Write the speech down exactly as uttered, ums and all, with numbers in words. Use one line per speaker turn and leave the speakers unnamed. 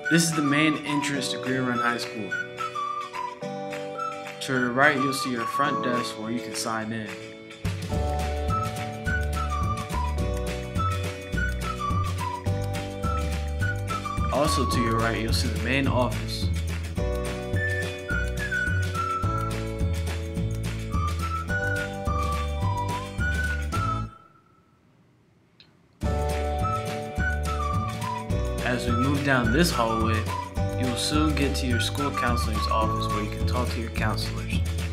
This is the main entrance to Green Run High School. To the right, you'll see your front desk where you can sign in. Also to your right, you'll see the main office. As we move down this hallway, you will soon get to your school counselor's office where you can talk to your counselors.